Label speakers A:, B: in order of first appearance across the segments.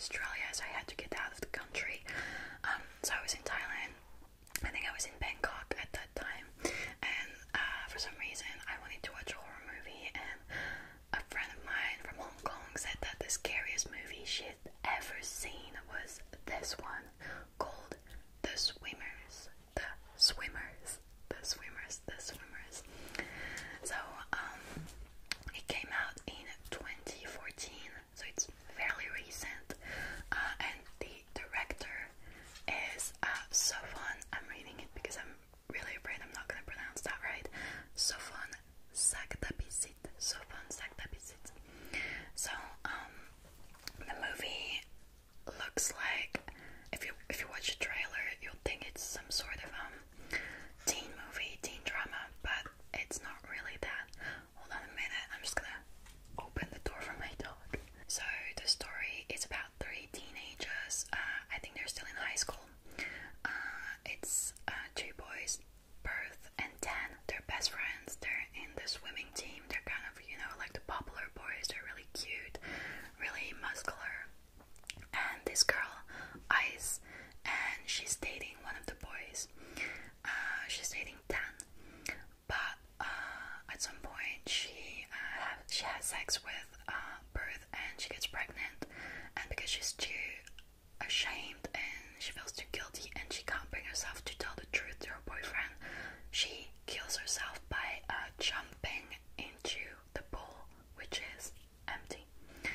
A: Australia, so I had to get out of the country. So I was in Thailand. I think I was in Bangkok at that time, and for some reason I wanted to watch a horror movie, and a friend of mine from Hong Kong said that the scariest movie she'd ever seen was this one called The Swimmers. The Swimmers. The Swimmers. The Swimmers. So it came out in 2014, so it's fairly recent, and the director is Sofon. I'm reading it because I'm really afraid I'm not gonna pronounce that right. Sofon Saktapisit. Sofon Saktapisit. So the movie looks like, if you watch the trailer, you'll think it's some sort of teen movie, teen drama, but it's not really that. Hold on a minute, I'm just gonna open the door for my dog. So the story is about three teenagers. I think they're still in high school. It's two boys, Perth and Dan. They're best friends. They're in the swimming team. They're kind of, you know, like the popular boys. They're really cute, really muscular. And this girl, Ice, and she's dating one of the boys. She's dating Dan, but at some point she has sex with Perth, and she gets pregnant. And because she's too ashamed and she feels too guilty, and she can't bring herself to tell the truth to her boyfriend, she kills herself by jumping into the pool, which is empty.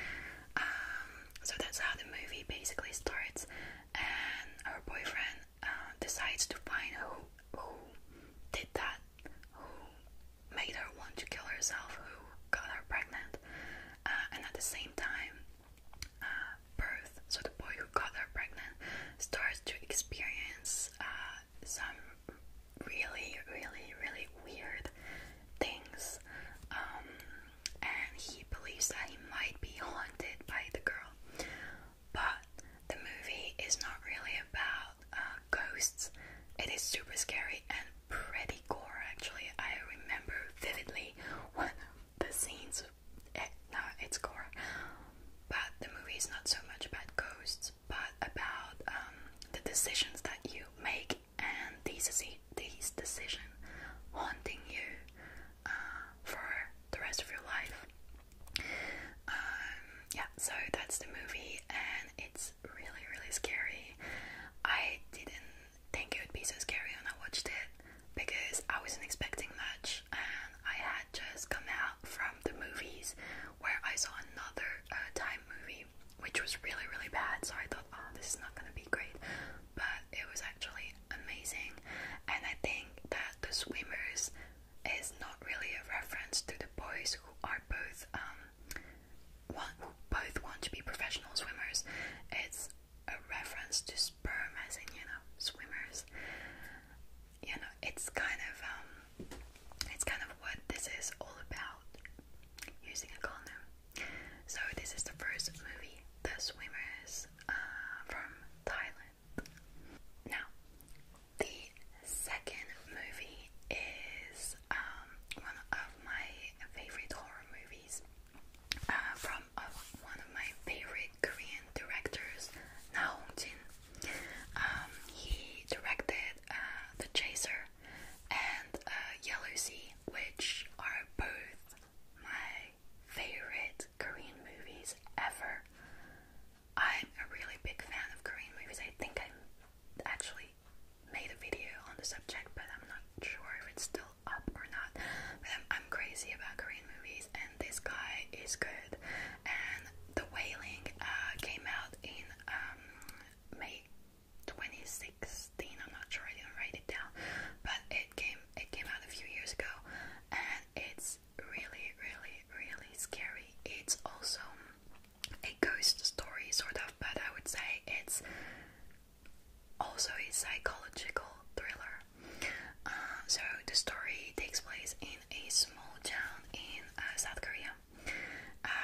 A: So that's how the movie basically starts, and her boyfriend decides to find who did that, who made her want to kill herself, who got her pregnant, and at the same time, Perth, so the boy who got her pregnant, starts to experience some really, really, really weird things, and he believes that he might be haunted by the girl. But the movie is not really about ghosts. It is super scary and pretty gore, actually. I remember vividly one of the scenes. No, it's gore. But the movie is not so much about ghosts, but about the decisions that you make, and these decisions haunting you for the rest of your life. Yeah, so that's the movie, and it's really, really scary. I didn't think it would be so scary when I watched it, because I wasn't expecting much, and I had just come out from the movies where I saw another Thai movie, which was really, really bad, so I thought, oh, this is not gonna be great, but it was actually amazing. And I think that The Swimmers is not really a reference to the boys who are both want to be professional swimmers. It's a reference to sperm, as in, you know, swimmers. You know, it's kind of what this is all about, using a condom. So this is the first movie, The Swimmers, from Thailand. Now, the second movie is one of my favorite horror movies, from one of my favorite Korean directors, Na Hong-jin. He directed The Chaser and Yellow Sea, which are both my favorite Korean movies ever. I'm a really big fan of Korean movies. I think I actually made a video on the subject, but I'm not sure if it's still up or not. But I'm crazy about Korean movies, and this guy is good. And The Wailing came out in May 2016. I'm not sure, I didn't write it down, but it came out a few years ago, and it's really, really, really scary. It's also a ghost story, sort of, but I would say it's also a psychological thriller. So the story takes place in a small town in South Korea.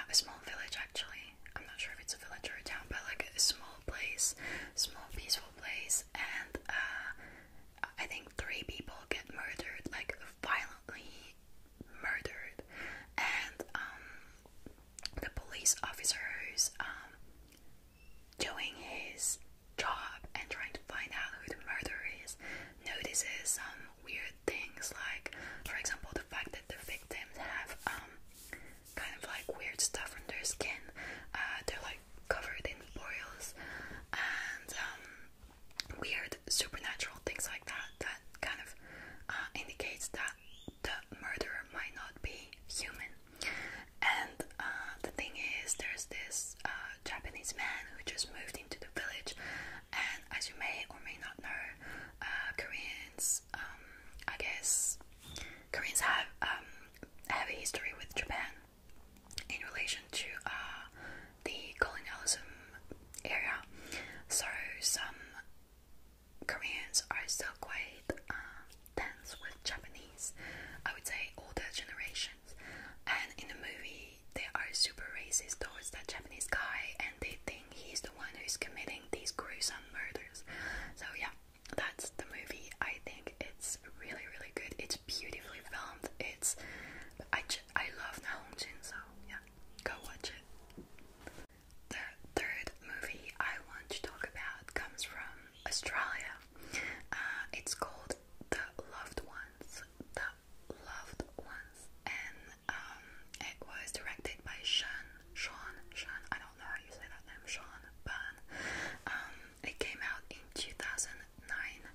A: like weird stuff on their skin. They're like covered in boils and weird supernatural things like that. That kind of indicates that the murderer might not be human. And the thing is, there's this Japanese man who just moved into the village, and as you may or may not know, Koreans, I guess, Koreans have a history with Japan in relation to the colonialism era. So some Koreans are still quite tense with Japanese, I would say older generations, and in the movie they are super racist towards that Japanese guy, and they think he's the one who's committing these gruesome murders. So yeah, that's the movie. I think it's really, really good. It's beautifully filmed. I love Na Hong Jin, so yeah, go watch it. The third movie I want to talk about comes from Australia. It's called The Loved Ones. The Loved Ones, and it was directed by Sean. I don't know how you say that name, Sean Ban. It came out in 2009.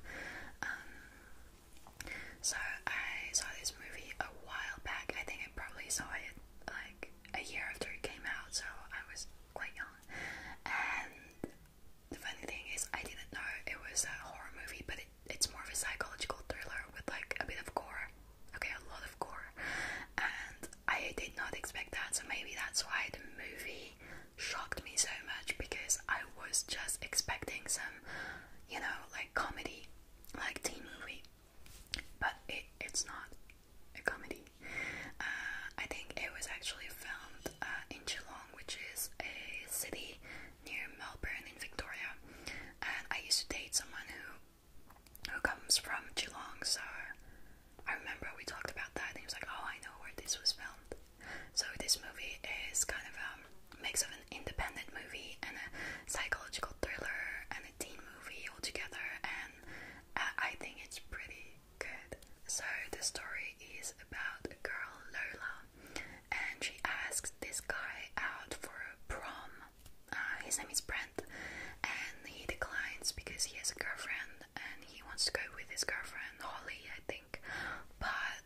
A: So I saw this movie a while back. I think I probably saw it like a year after it came out, so I was quite young. And the funny thing is, I didn't know it was a horror movie, but it's more of a psychological thriller with like a bit of gore. Okay, a lot of gore. And I did not expect that, so maybe that's why the movie shocked me so much, because I was just expecting some, you know, like comedy, like teen movie. But it's not a comedy. I think it was actually filmed in Geelong, which is a city near Melbourne in Victoria. And I used to date someone who comes from Geelong, so I remember we talked about that, and he was like, oh, I know where this was filmed. So this movie is kind of a mix of an independent movie and a psychological thriller and a teen movie all together, and I think it's pretty good. So the story is about a girl, Lola, and she asks this guy out for a prom. His name is Brent, and he declines because he has a girlfriend and he wants to go with his girlfriend, Holly, I think. But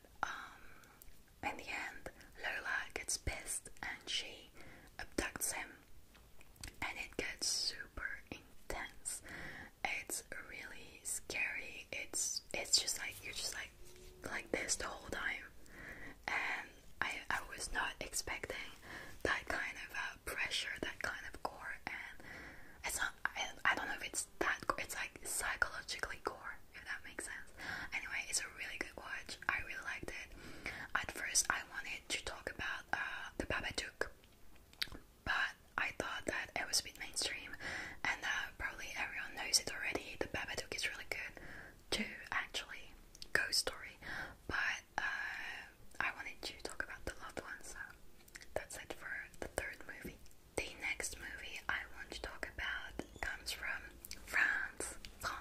A: in the end, Lola gets pissed and she abducts him, and it gets super intense. It's really scary. It's just like you're just like this the whole time, and I was not expecting that kind of pressure, that kind of gore, and it's not. I don't know if it's that gore. It's like psychologically gore, if that makes sense. Anyway, it's a really good watch. I really liked it. At first, I wanted to talk about the Babadook, but I thought that it was a bit mainstream, and probably everyone knows it already. The Babadook is really good too, actually. Ghost story. But I wanted to talk about The Loved Ones, so that's it for the third movie. The next movie I want to talk about comes from France.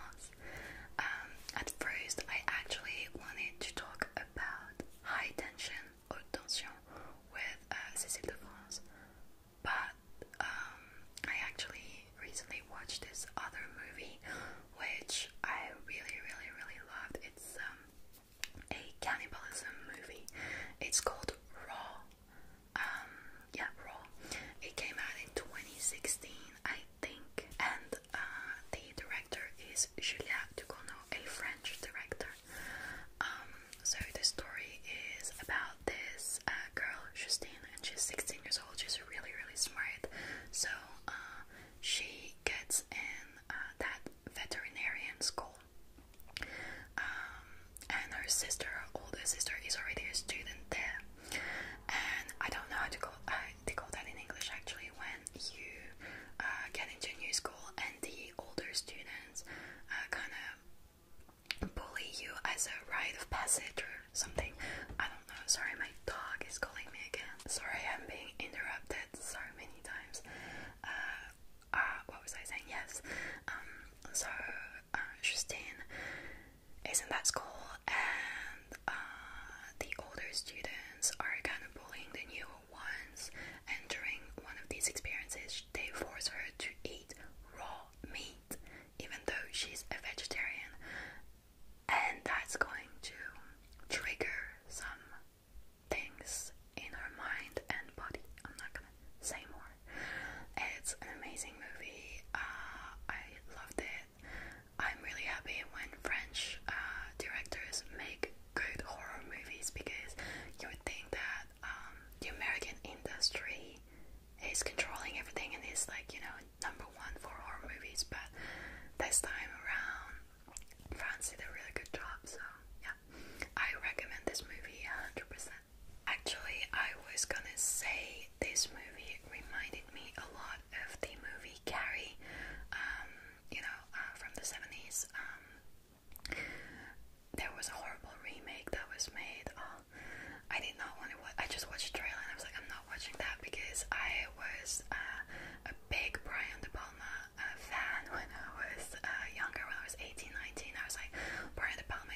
A: At first, I actually wanted to talk about High Tension, Haute Tension, with Cécile de France, but I actually recently watched this other movie which I really, really, really loved. It's a cannibalism movie. It's called Raw. Raw. It came out in 2016, I think, and the director is Julia Ducournau, a French director. So the story is about this girl, Justine, and she's 16 years old. She's really, really smart. So she gets in that veterinarian school, and her sister, her older sister, is already a student there. And I don't know how to call they call that in English actually, when you get into a new school and the older students kind of bully you as a rite of passage or something. I don't know. Sorry, my dog is calling me again. Sorry, I'm being interrupted so many times. What was I saying? Yes. So Justine is in that school, and the older students are kind of bullying the newer ones,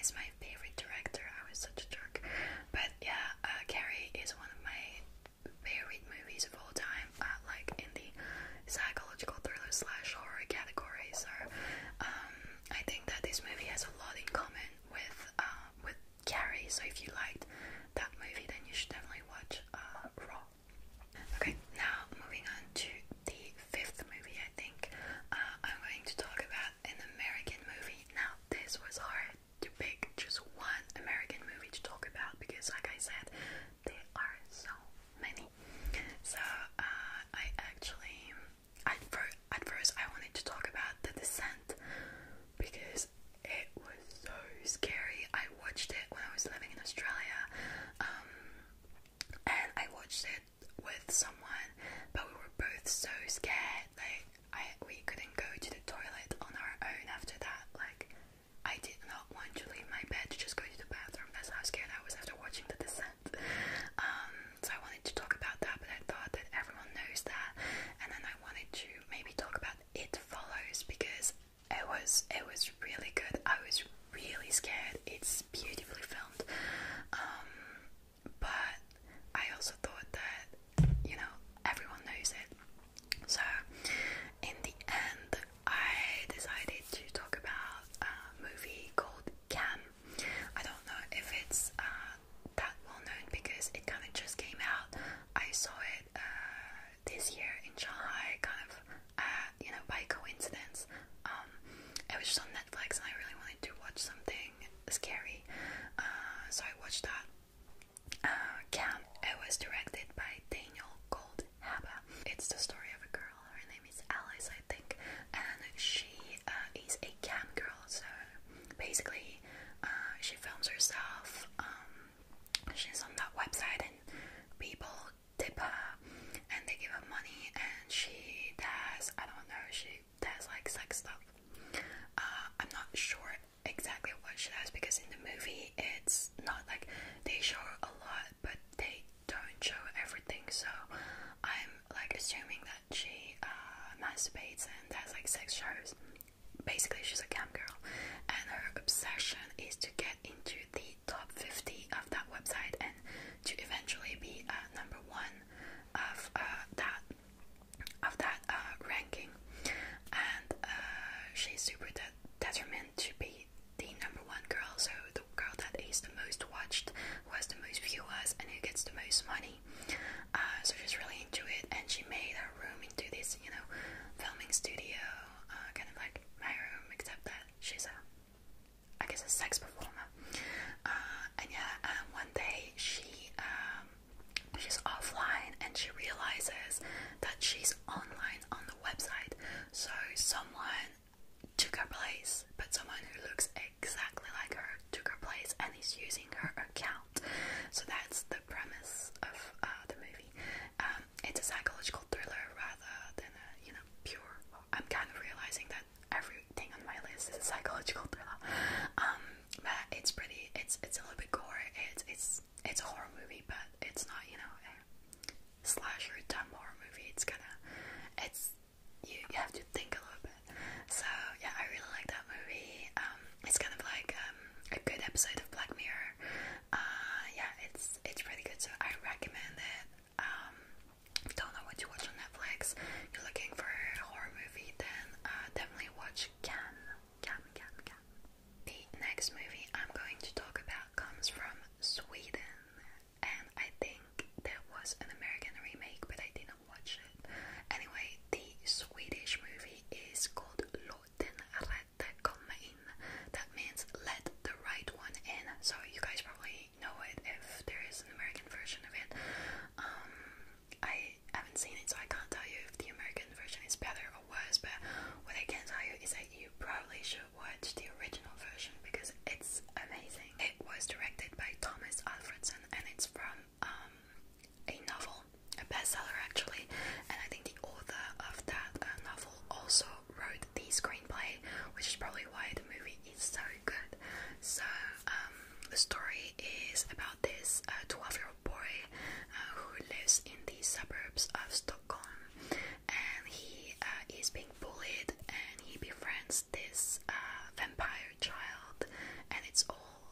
A: is my favorite director. I was such a jerk. But yeah, Carrie is one of my favorite movies of all time, like in the psychological thriller slash horror category. So I think that this movie has a lot in common with Carrie. So if you liked that movie, then you should definitely watch Raw. Okay, now moving on to the fifth movie. I think I'm going to talk about an American movie. Now this was hard to pick just one American movie to talk about because, like I said, there are so many. So I actually, at first I wanted to talk about The Descent because it was so scary. I watched it when I was living in Australia, and I watched it with someone, but we were both so scared. Like we couldn't go to the toilet on our own after that. Like I did not want to leave my bed to just go to the bathroom. That's how scared I was after watching The Descent. So I wanted to talk about that, but I thought that everyone knows that, and then I wanted to maybe talk about It Follows because it was really good. I was really scared. It's beautifully filmed, but I also thought that, you know, everyone knows it. So in the end, I decided to talk about a movie called Cam. I don't know if it's that well known because it kind of just came out. I saw it this year in Shanghai, kind of, you know, by coincidence. It was just on Netflix and I really wanted to watch something scary, so I watched that. Cam. It was directed by Daniel Goldhaber. It's the story of a girl. Her name is Alice, I think, and she is a cam girl. So basically, she films herself. She's on that website, and people tip her, and they give her money, and she does, I don't know, she does like sex stuff. I'm not sure exactly what she does because in the movie it's not like they show a lot, but they don't show everything. So I'm like assuming that she masturbates and does like sex shows. Basically, she's a cam girl, and her obsession is to get into the top 50 of that website and to eventually be number one of that ranking. And she's super determined to be the number one girl, so the girl that is the most watched, who has the most viewers, and who gets the most money. So she's really into it, and she made her room into this, you know, filming studio, kind of like my room, except that she's I guess a sex performer. And yeah, one day she's offline and she realizes that she's online on the website. So someone took her place, but someone who looks exactly like her took her place and is using her account. So that's the premise of the movie. It's a psychological thriller rather than a, you know, pure. I'm kind of realizing that everything on my list is a psychological thriller. But it's pretty. It's a little bit gory. It's a horror movie, but it's not, you know, a slasher dumb horror movie. It's kind of, you have to think a little bit. So yeah, I really like that movie. It's kind of like a good episode of Black Mirror. Yeah, it's pretty good. So I recommend it. If you don't know what to watch on Netflix, you're looking for a horror movie, then definitely watch Cam. The next movie I'm going to talk about comes from Sweden, and I think there was an American remake, but I didn't watch it. Anyway, the Swedish movie is called Låt den rätte komma in. That means let the right one in. So you guys probably know it if there is an American version of it. I haven't seen it, so I can't tell you if the American version is better or worse, but what I can tell you is that you probably should watch the original version because it's amazing. It was directed by Thomas Alfredson, and it's from a novel, a bestseller actually, and I think the author of that novel also wrote the screenplay, which is probably why the movie is so good. So the story is about this 12-year-old boy who lives in the suburbs of Stockholm, and he is being bullied, and he befriends this vampire child, and it's all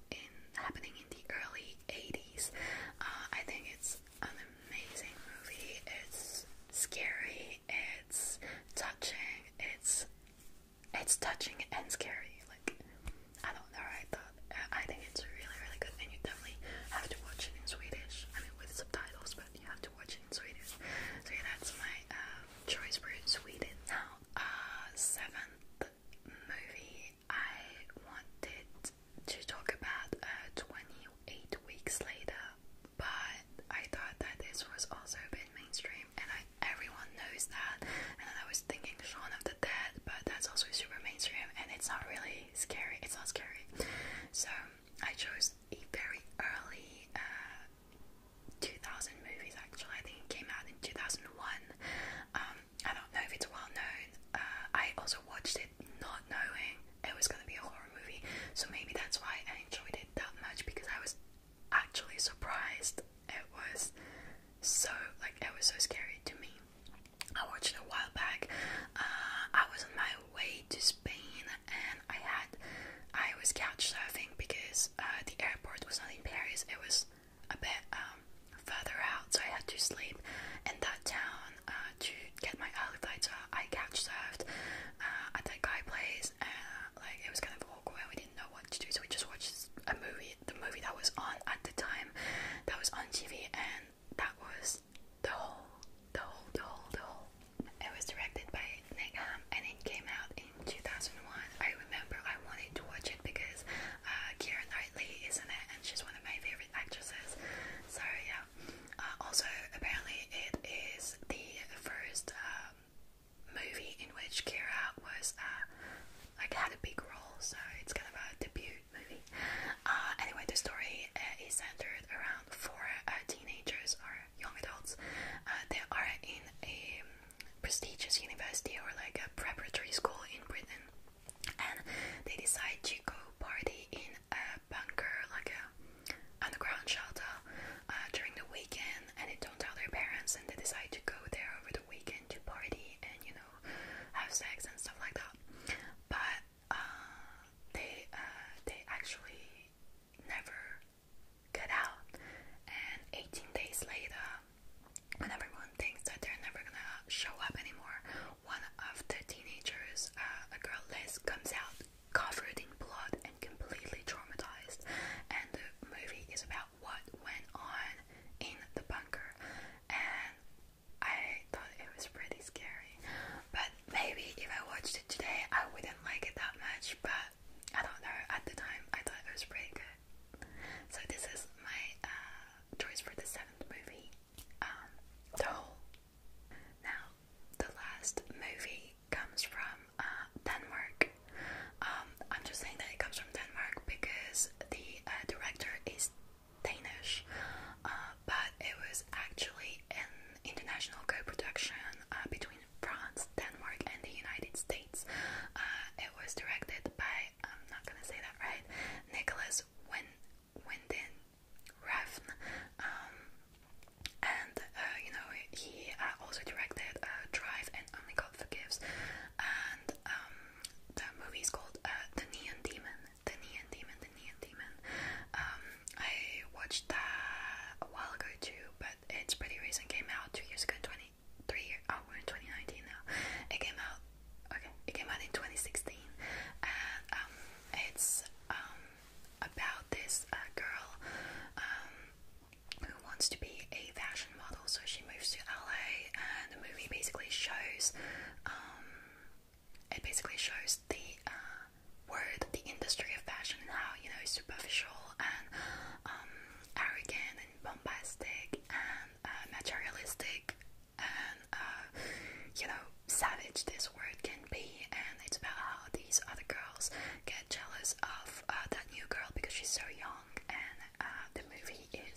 A: is that? And then I was thinking Shaun of the Dead, but that's also super mainstream and it's not really scary. It's not scary. So I chose a very early 2000 movies actually. I think it came out in 2001. I don't know if it's well known. I also watched it not knowing it was gonna be a horror movie, so maybe that's why I enjoyed it that much, because I was actually surprised. It was so scary to me. I watched it a while back. I was on my way to Spain and I was couch surfing because the airport was not in Paris. It was a bit further out, so I had to sleep in that town to get my early flight. So I couch surfed at that guy place. Like, it was kind of awkward. We didn't know what to do, so we just watched a movie, the movie that was on at the time, that was on TV, and that was the whole. It was directed by Nick Ham, and it came out in 2001. I remember I wanted to watch it because Keira Knightley is in it, and she's one of my favorite actresses. So yeah. Also, apparently, it is the first movie in which Keira was had a big role. So it's kind of a debut movie. Anyway, the story is centered around four teenagers or young adults. They are in a prestigious university or like a preparatory school in Britain, and they decide to go party in a bunker, like a underground shelter, during the weekend, and they don't tell their parents, and they decide to go there over the weekend to party and, you know, have sex and stuff like that. But they actually never get out, and 18 days later, when everyone thinks that they're never gonna show up anymore, one of the teenagers, a girl Liz, comes out covered in blood and completely traumatized, and the movie is about what went on in the bunker, and I thought it was pretty scary. But maybe if I watched it today I wouldn't like it that much, but I don't know, at the time I thought it was pretty good. So this is my choice for the seventh movie, The Hole. Now, the last movie comes from Denmark. I'm just saying that it comes from Denmark because the director is Danish, but it was actually an international co-production between France, Denmark, and the United States. It was directed by, I'm not gonna say that right, Nicholas Winding Refn, and you know, he also directed Drive and Only God Forgives, and the movie is called The Neon Demon. I watched that a while ago too, but it's pretty recent. Came out 2 years ago, 23 years. Oh, we're in 2019 now. It came out in 2016, and it's about this girl who wants to be a fashion model, so she moves to LA, and the movie basically shows the industry of fashion and how, you know, superficial and arrogant and bombastic and materialistic and you know, savage this word can be. And it's about how these other girls get jealous of that new girl because she's so young, and the movie is,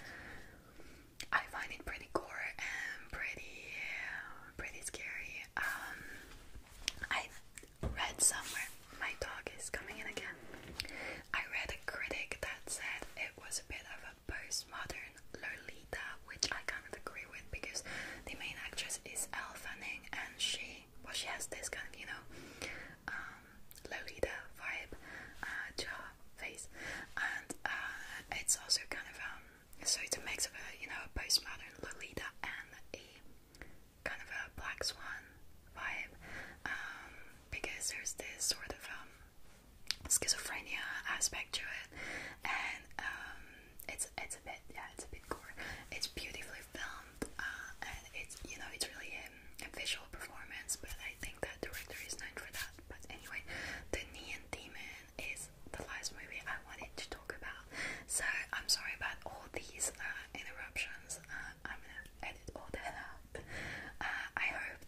A: I find it pretty gore and pretty scary. I read somewhere, my dog is coming in again. I read a critic that said it was a bit of a postmodern Lolita, which I kind of agree with, because the main actress is Elle Fanning, and she has this kind of, you know, Lolita vibe to her face, and it's also kind of so it's a mix of a, you know, a postmodern Lolita and a kind of a Black Swan vibe, because there's this sort of schizophrenia aspect to it, and it's a bit gore. It's beautifully filmed, and it's, you know, it's really a visual performance, but I think that director is known for that. But anyway, The Neon Demon is the last movie I wanted to talk about, so I'm sorry about all these interruptions. I'm gonna edit all that out. I hope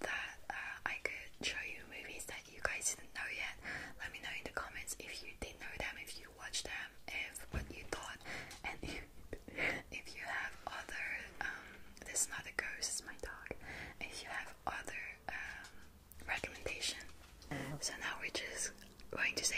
A: So now we're just going to say